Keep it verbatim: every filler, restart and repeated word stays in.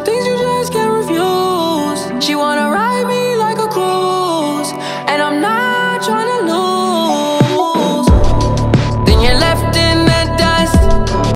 things you just can't refuse. She wanna ride me